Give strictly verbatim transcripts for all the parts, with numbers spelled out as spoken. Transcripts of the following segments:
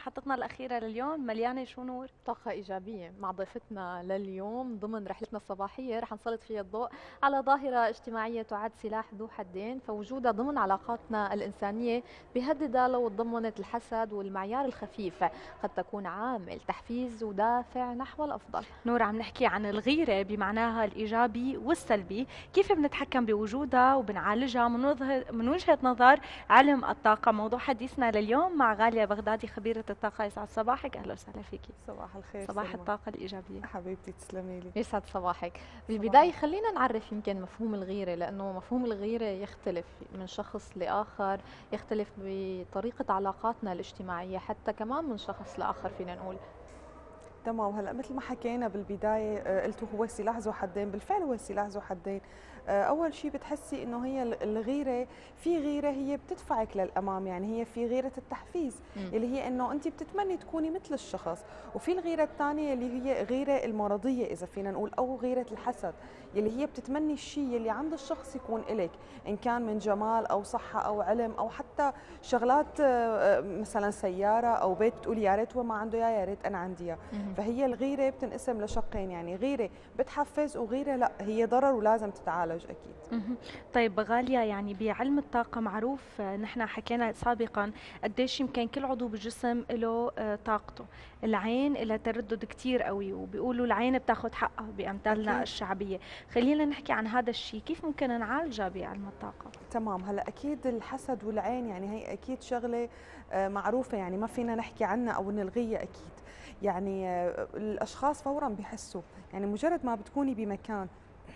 محطتنا الأخيرة لليوم مليانة شو نور؟ طاقة إيجابية مع ضيفتنا لليوم ضمن رحلتنا الصباحية رح نسلط فيها الضوء على ظاهرة اجتماعية تعد سلاح ذو حدين، فوجودها ضمن علاقاتنا الإنسانية بيهددها لو تضمنت الحسد والمعيار الخفيف قد تكون عامل تحفيز ودافع نحو الأفضل. نور، عم نحكي عن الغيرة بمعناها الإيجابي والسلبي، كيف بنتحكم بوجودها وبنعالجها من وجهة من وجهة نظر علم الطاقة. موضوع حديثنا لليوم مع غالية بغدادي خبيرة الطاقة. يسعد صباحك، أهلا وسهلا فيكي. صباح الخير صباح سلمى. الطاقة الإيجابية. حبيبتي تسلمي لي. يسعد صباحك. بالبداية خلينا نعرف يمكن مفهوم الغيرة، لأنه مفهوم الغيرة يختلف من شخص لآخر، يختلف بطريقة علاقاتنا الاجتماعية حتى كمان من شخص لآخر فينا نقول. تمام. هلا مثل ما حكينا بالبدايه آه، قلتوا هو سلاح ذو حدين، بالفعل هو سلاح ذو حدين. آه، اول شيء بتحسي انه هي الغيره، في غيره هي بتدفعك للامام، يعني هي في غيره التحفيز م. اللي هي انه انت بتتمني تكوني مثل الشخص، وفي الغيره الثانيه اللي هي غيره المرضيه اذا فينا نقول، او غيره الحسد اللي هي بتتمني الشيء اللي عند الشخص يكون إلك، ان كان من جمال او صحه او علم او حتى شغلات آه، مثلا سياره او بيت بتقولي يا ريت هو ما عنده اياه، يا ريت انا عندي اياه. فهي الغيره بتنقسم لشقين، يعني غيره بتحفز وغيره لا هي ضرر ولازم تتعالج اكيد. طيب غالية، يعني بعلم الطاقة معروف، آه، نحن حكينا سابقا قديش يمكن كل عضو بالجسم له آه، طاقته. العين لها تردد كتير قوي، وبيقولوا العين بتاخذ حقها بأمثالنا أكيد. الشعبية. خلينا نحكي عن هذا الشيء، كيف ممكن نعالجه بعلم الطاقة؟ تمام. هلا اكيد الحسد والعين يعني هي اكيد شغله آه، معروفه، يعني ما فينا نحكي عنها او نلغيها اكيد. يعني آه، الاشخاص فورا بيحسوا، يعني مجرد ما بتكوني بمكان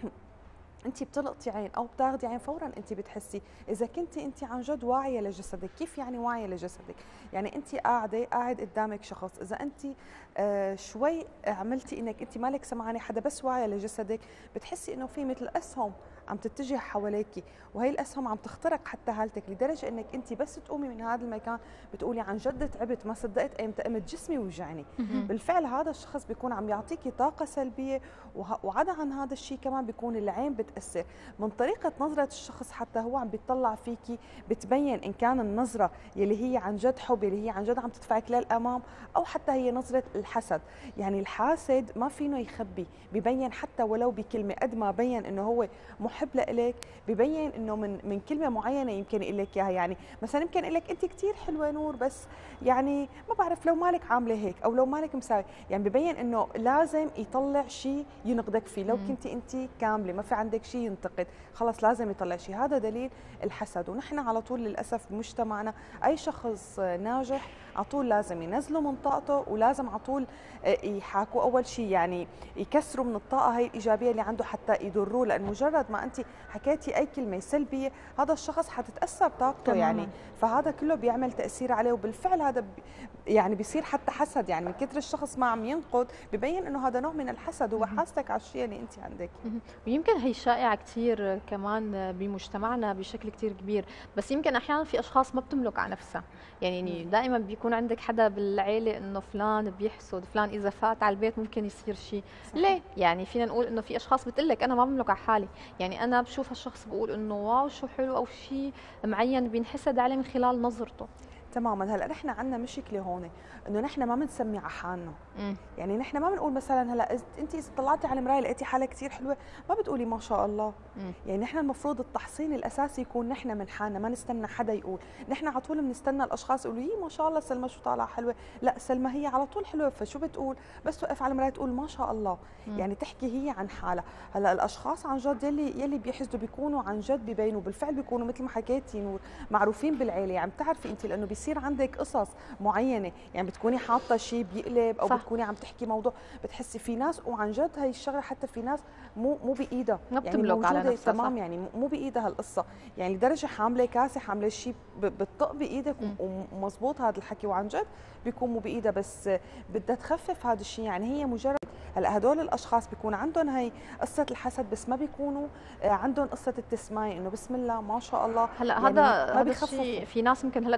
انت بتلقطي عين او بتاخدي عين فورا انت بتحسي اذا كنتي انت عن جد واعيه لجسدك. كيف يعني واعيه لجسدك؟ يعني انت قاعده قاعد قدامك شخص، اذا انت آه شوي عملتي انك انت مالك سمعانه حدا بس واعيه لجسدك، بتحسي انه في مثل اسهم عم تتجه حواليكي، وهي الاسهم عم تخترق حتى هالتك، لدرجه انك انت بس تقومي من هذا المكان بتقولي عن جد تعبت، ما صدقت ايمتى قمت، جسمي وجعني. بالفعل هذا الشخص بيكون عم يعطيكي طاقه سلبيه. وعدا عن هذا الشيء كمان بيكون العين بتاثر من طريقه نظره الشخص، حتى هو عم بيطلع فيكي بتبين ان كان النظره يلي هي عن جد حب، يلي هي عن جد عم تدفعك للامام، او حتى هي نظره الحسد. يعني الحاسد ما فينه يخبي، ببين حتى ولو بكلمه، قد ما بين انه هو محب لإلك ببين انه من من كلمه معينه يمكن يقول لك اياها. يعني مثلا يمكن يقول لك انت كثير حلوه نور، بس يعني ما بعرف لو مالك عامله هيك او لو مالك مساوي، يعني ببين انه لازم يطلع شيء ينقدك فيه. لو كنتي انت كامله ما في عندك شيء ينتقد، خلص لازم يطلع شيء. هذا دليل الحسد. ونحن على طول للاسف بمجتمعنا اي شخص ناجح على طول لازم ينزلوا من طاقته، ولازم على طول يحاكوا اول شيء، يعني يكسروا من الطاقه هي الايجابيه اللي عنده حتى يضروه، لان مجرد ما انت حكيتي اي كلمه سلبيه هذا الشخص حتتاثر طاقته تماما. يعني فهذا كله بيعمل تاثير عليه، وبالفعل هذا يعني بيصير حتى حسد. يعني من كثر الشخص ما عم ينقد ببين انه هذا نوع من الحسد، هو حاسدك على الشيء اللي انت عندك. ويمكن هي شائعه كثير كمان بمجتمعنا بشكل كثير كبير، بس يمكن احيانا في اشخاص ما بتملك على نفسها. يعني دائما بيكون عندك حدا بالعيله انه فلان بيحسد فلان، اذا فات على البيت ممكن يصير شيء. ليه؟ يعني فينا نقول انه في اشخاص بتقول لك انا ما بملك على حالي، يعني انا بشوف هالشخص بقول انه واو شو حلو، او شيء معين بينحسد عليه من خلال نظرته. تماما. هلا نحن عندنا مشكله هون، انه نحن ما بنسمي على حالنا. يعني نحن ما بنقول مثلا هلا انت اذا طلعتي على المرايه لقيتي حالك كثير حلوه ما بتقولي ما شاء الله. مم. يعني نحن المفروض التحصين الاساسي يكون نحن من حالنا، ما نستنى حدا يقول. نحن على طول بنستنى الاشخاص يقولوا يي ما شاء الله سلمى شو طالعه حلوه، لا سلمى هي على طول حلوه، فشو بتقول؟ بس توقف على المرايه تقول ما شاء الله. مم. يعني تحكي هي عن حالها. هلا الاشخاص عن جد يلي يلي بيحسدوا بيكونوا عن جد ببينوا، بالفعل بيكونوا مثل ما حكيتي نور معروفين بالعيله. يعني بتعرفي انت لانه بيصير عندك قصص معينه، يعني بتكوني حاطه شيء بيقلب او صح. بتكوني عم تحكي موضوع بتحسي في ناس، وعن جد هي الشغله حتى في ناس مو مو بايدها، ما بتملك يعني على نفسها تمام. يعني مو بايدها هالقصه، يعني لدرجه حامله كاسه حامله شيء بتطق بايدك ومزبوط هذا الحكي، وعن جد بيكون مو بايدها، بس بدها تخفف هذا الشيء. يعني هي مجرد هلا هدول الاشخاص بيكون عندهم هي قصه الحسد، بس ما بيكونوا عندهم قصه التسميه انه بسم الله ما شاء الله. هلا يعني هذا ما هذا الشيء في ناس ممكن هلا تسمعنا تقول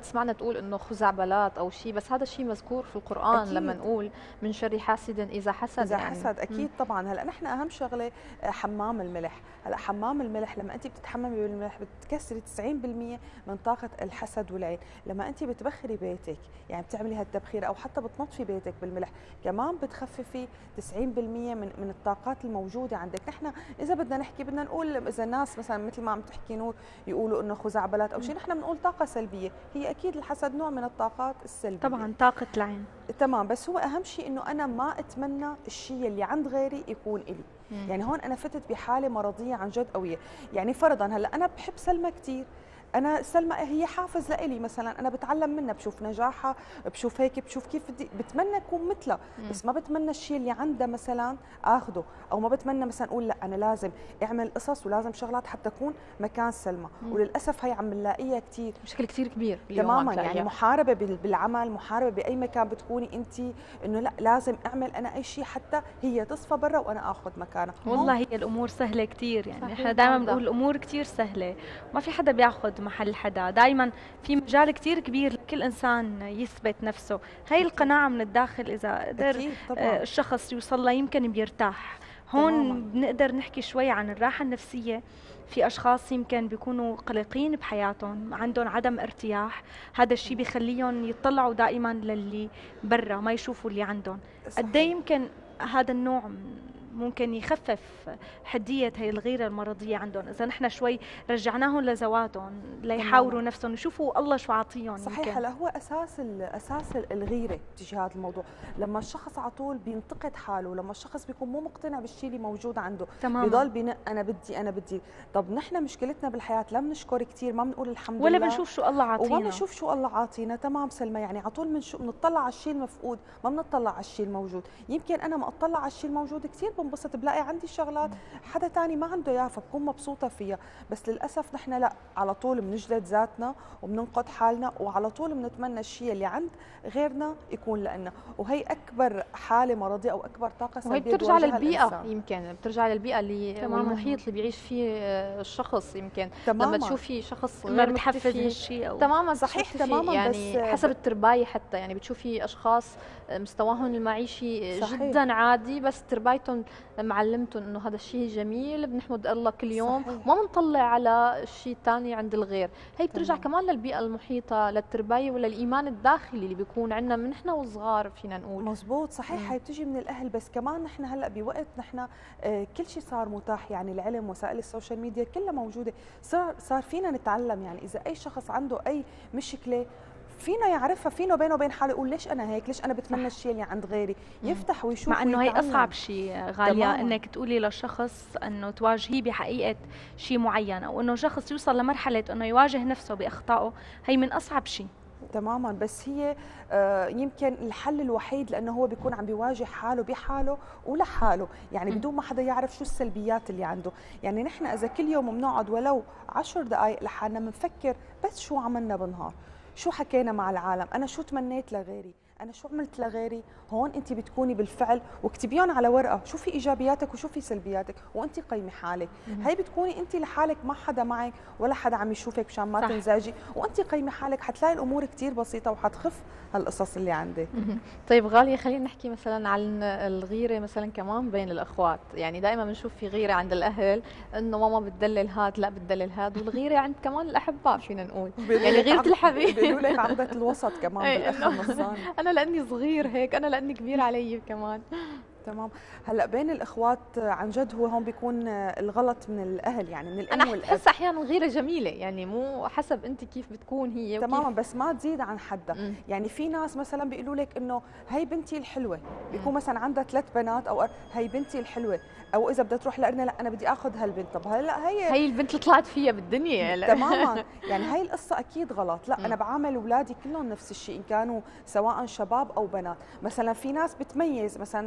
تقول انه خزعبلات او شيء، بس هذا الشيء مذكور في القران أكيد. لما نقول من شر حاسد اذا حسد. اذا يعني حسد اكيد طبعا. هلا نحن اهم شغله آه، حمام الملح. هلا حمام الملح لما انت بتتحممي بالملح بتكسري تسعين بالمئة من طاقه الحسد والعين. لما انت بتبخري بيتك يعني بتعملي هالتبخير او حتى بتنظفي بيتك بالملح كمان بتخففي تسعين بالمئة من من الطاقات الموجوده عندك. نحن اذا بدنا نحكي بدنا نقول اذا الناس مثلا مثل ما عم تحكي نور يقولوا انه خزعبلات او شيء، نحن بنقول طاقه سلبيه. هي اكيد الحسد نوع من الطاقات السلبيه طبعا طاقة العين. تمام. بس هو اهم شيء انه انا ما اتمنى الشيء اللي عند غيري يكون الي. مم. يعني هون انا فتت بحاله مرضيه عن جد قويه. يعني فرضا هلا انا بحب سلمى كثير، انا سلمى هي حافز لإلي مثلا، انا بتعلم منها، بشوف نجاحها، بشوف هيك، بشوف كيف بدي، بتمنى اكون مثلها، بس ما بتمنى الشيء اللي عندها مثلا اخذه، او ما بتمنى مثلا اقول لا انا لازم اعمل قصص ولازم شغلات حتى اكون مكان سلمى. وللاسف هي عم نلاقيها كثير بشكل كثير كبير تماما. يعني محاربه بالعمل، محاربه باي مكان بتكوني انت، انه لا لازم اعمل انا اي شيء حتى هي تصفى برا وانا اخذ مكانها. والله هي الامور سهله كثير، يعني احنا دائما بنقول الامور كثير سهله، ما في حدا بياخذ محل حدا، دائما في مجال كثير كبير لكل انسان يثبت نفسه. هي القناعه من الداخل اذا قدر آه الشخص يوصل لها يمكن بيرتاح. هون تماماً. بنقدر نحكي شوي عن الراحه النفسيه. في اشخاص يمكن بيكونوا قلقين بحياتهم، عندهم عدم ارتياح، هذا الشيء بيخليهم يطلعوا دائما للي برا، ما يشوفوا اللي عندهم. قد ايه يمكن هذا النوع ممكن يخفف حدية هي الغيرة المرضية عندهم إذا نحن شوي رجعناهم لذواتهم ليحاوروا نفسهم يشوفوا الله شو عاطيهم. صحيح. هلا هو أساس أساس الغيرة تجاه هذا الموضوع لما الشخص على طول بينتقد حاله، لما الشخص بيكون مو مقتنع بالشيء اللي موجود عنده تماما. بضل بنق أنا بدي أنا بدي. طب نحن مشكلتنا بالحياة لا بنشكر كثير، ما بنقول الحمد ولا لله، ولا بنشوف شو الله عاطينا، وما بنشوف شو الله عاطينا. تمام سلمى، يعني على طول بنطلع على الشيء المفقود، ما بنطلع على الشيء الموجود. يمكن أنا ما أطلع على الشيء الموجود كثير بنبسط، بلاقي عندي شغلات حدا تاني ما عنده اياها فبكون مبسوطه فيها. بس للاسف نحن لا، على طول بنجلد ذاتنا وبننقد حالنا، وعلى طول بنتمنى الشيء اللي عند غيرنا يكون لنا، وهي اكبر حاله مرضيه او اكبر طاقه سلبيه. وهي بترجع للبيئه الإنسان. يمكن بترجع للبيئه اللي والمحيط اللي بيعيش فيه الشخص. يمكن تماما. لما تشوفي شخص ما بتحفز هالشيء تماما صحيح تماما، يعني بس حسب التربايه حتى، يعني بتشوفي اشخاص مستواهم المعيشي صحيح. جدا عادي، بس تربايتهم معلمتهم انه هذا الشيء جميل، بنحمد الله كل يوم، صحيح. وما بنطلع على الشيء الثاني عند الغير. هي بترجع تمام. كمان للبيئه المحيطه، للتربيه وللايمان الداخلي اللي بيكون عندنا من نحن وصغار فينا نقول. مزبوط صحيح. مم. هي بتجي من الاهل، بس كمان نحن هلا بوقت نحن آه كل شيء صار متاح، يعني العلم، وسائل السوشيال ميديا كلها موجوده، صار صار فينا نتعلم. يعني اذا اي شخص عنده اي مشكله فينا يعرفها، فينا بينه وبين حاله يقول ليش انا هيك، ليش انا بتمنى الشيء اللي عند غيري، يفتح ويشوف. مع انه هي اصعب شيء غاليه تمام. انك تقولي لشخص انه تواجهيه بحقيقه شيء معين، او انه شخص يوصل لمرحله انه يواجه نفسه باخطائه، هي من اصعب شيء تماما. بس هي آه يمكن الحل الوحيد، لانه هو بيكون عم بيواجه حاله بحاله ولحاله، يعني بدون ما حدا يعرف شو السلبيات اللي عنده. يعني نحن اذا كل يوم بنقعد ولو عشر دقائق لحالنا بنفكر بس شو عملنا بالنهار، شو حكينا مع العالم، أنا شو تمنيت لغيري، أنا شو عملت لغيري، هون أنت بتكوني بالفعل واكتبيهم على ورقة، شو في إيجابياتك وشو في سلبياتك، وأنت قيمي حالك. هي بتكوني أنت لحالك، ما حدا معك ولا حدا عم يشوفك مشان ما تنزعجي، وأنت قيمي حالك، حتلاقي الأمور كتير بسيطة وحتخف هالقصص اللي عندك. طيب غالية، خلينا نحكي مثلا عن الغيرة مثلا كمان بين الأخوات. يعني دائما بنشوف في غيرة عند الأهل إنه ماما بتدلل هاد، لا بتدلل هاد، والغيرة عند كمان الأحباء فينا نقول، يعني غيرة الحبيب بيقولوا لك عقدة الوسط كمان بالآخر نصان. أنا لأني صغير هيك، أنا لأني كبير علي كمان. تمام. هلا بين الاخوات عن جد هو هون بيكون الغلط من الاهل، يعني من الام والاب. والاب. انا بحس احيانا غيره جميله، يعني مو حسب انت كيف بتكون هي تماما، بس ما تزيد عن حدها. مم. يعني في ناس مثلا بيقولوا لك انه هي بنتي الحلوه، بيكون مثلا عندها ثلاث بنات او هي بنتي الحلوه، او اذا بدها تروح لقرنا لا انا بدي اخذ هالبنت. طب هلا هي هي البنت اللي طلعت فيها بالدنيا. تماما. يعني هي القصه اكيد غلط. لا، انا بعامل اولادي كلهم نفس الشيء، ان كانوا سواء شباب او بنات. مثلا في ناس بتميز، مثلا عندها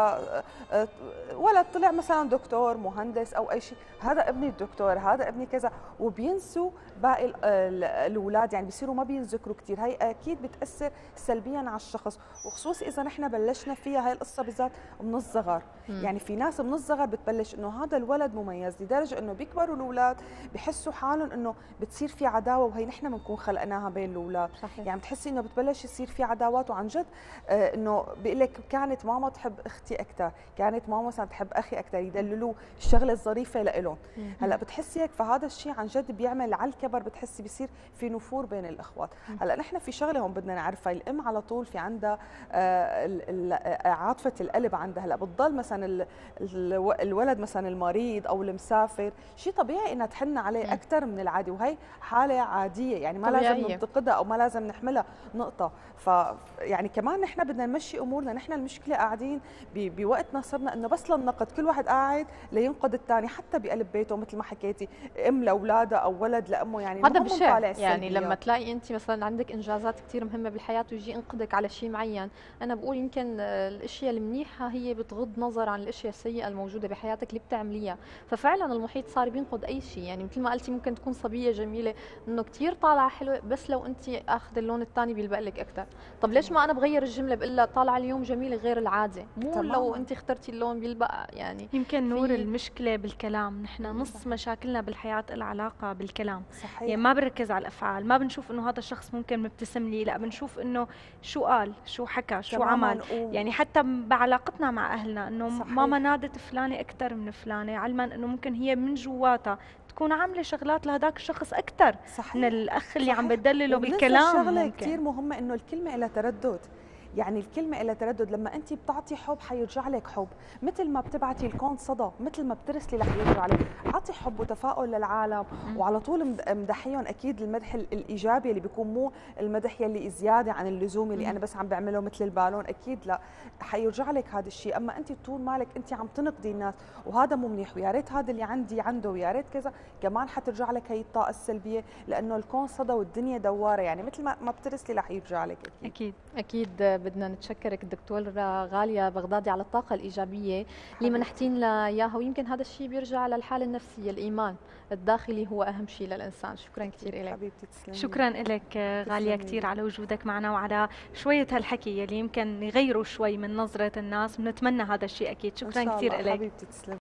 آه، آه، ولد طلع مثلا دكتور مهندس او اي شيء، هذا ابني الدكتور، هذا ابني كذا، وبينسوا باقي ال- ال- الاولاد، يعني بيصيروا ما بينذكروا كثير. هي اكيد بتاثر سلبيا على الشخص، وخصوصي اذا نحن بلشنا فيها هاي القصه بالذات من الصغر. مم. يعني في ناس من الصغر بتبلش انه هذا الولد مميز، لدرجه انه بيكبروا الاولاد بحسوا حالهم انه بتصير في عداوه، وهي نحن بنكون خلقناها بين الاولاد. صحيح. يعني بتحسي انه بتبلش يصير في عداوات، وعن جد آه انه بيقول لك كانت ماما تحب اختي اكثر، كانت ماما مثلا تحب اخي اكثر، يدللوا الشغله الظريفه لإلهم. مم. هلا بتحسي هيك، فهذا الشيء عن جد بيعمل على الكبر، بتحسي بيصير في نفور بين الاخوات. هلا نحن في شغله هون بدنا نعرفها، الام على طول في عندها آه ال- ال- آه، عاطفه القلب عندها. هلا بتضل مثلا ال- ال- الولد مثلا المريض او المسافر، شيء طبيعي انها تحن عليه مم. اكثر من العادي، وهي حاله عاديه، يعني ما لازم طبيعية. ننتقدها او ما لازم نحملها نقطه. ف يعني كمان نحن بدنا نمشي امورنا. نحن المشكله قاعدين ب- بوقتنا صرنا انه بس للنقد، كل واحد قاعد لينقد الثاني، حتى بقلب بيته مثل ما حكيتي، ام لاولادها او ولد لامه، يعني هذا المهم بشع. نطالع يعني لما السلبيات. تلاقي انت مثلا عندك انجازات كثير مهمه بالحياه ويجي ينقدك على شيء معين، انا بقول يمكن آه، الاشياء المنيحه هي بتغض نظر عن الاشياء السيئه الموجوده بحياتك اللي بتعمليها. ففعلا المحيط صار بينقد اي شيء، يعني مثل ما قلتي ممكن تكون صبيه جميله انه كثير طالعه حلوه، بس لو انت اخذ اللون الثاني بيلبق لك اكثر. طب ليش ما انا بغير الجمله بقول لها طالعه اليوم جميله غير العاده، مو تماماً. لو انت اخترتي اللون بيلبق يعني. يمكن نور في- المشكلة بالكلام، نحن نص مشاكلنا بالحياة لها علاقة بالكلام. صحيح. يعني ما بنركز على الأفعال، ما بنشوف إنه هذا الشخص ممكن مبتسم لي، لا بنشوف إنه شو قال، شو حكى، شو تماماً. عمل. و- يعني حتى بعلاقتنا مع أهلنا إنه صحيح. ماما نادت فلانة أكثر من فلانة، علما إنه ممكن هي من جواتها تكون عاملة شغلات لهداك الشخص أكثر صحيح. من الأخ اللي عم صحيح. بتدلله وبننسى بالكلام. شغله ممكن كثير مهمه، انه الكلمه لها تردد. يعني الكلمة إلها تردد، لما أنت بتعطي حب حيرجع لك حب، مثل ما بتبعتي الكون صدى، مثل ما بترسلي رح يرجع لك. أعطي حب وتفاؤل للعالم، وعلى طول مد- مدحيهم أكيد المدح ال- الإيجابي اللي بيكون مو المدح يلي زيادة عن اللزوم اللي أنا بس عم بعمله مثل البالون، أكيد لا، حيرجع لك هذا الشيء. أما أنت طول مالك أنت عم تنقدي الناس، وهذا مو منيح، ويا ريت هذا اللي عندي عنده، ويا ريت كذا، كمان حترجع لك هي الطاقة السلبية، لأنه الكون صدى والدنيا دوارة، يعني مثل ما ما بترسلي رح يرجع لك أكيد. أكيد. أكيد بدنا نتشكرك دكتورة غالية بغدادي على الطاقة الإيجابية اللي منحتين لنا إياها، ويمكن هذا الشيء بيرجع للحالة النفسية، الإيمان الداخلي هو أهم شيء للإنسان. شكرا كثير لك. حبيبتي تسلمي. شكرا لك غالية تسلمي. كثير على وجودك معنا وعلى شوية هالحكي يلي يمكن يغيروا شوي من نظرة الناس، بنتمنى هذا الشيء أكيد. إن شكرا شاء كثير الله. لك. حبيبتي تسلمي.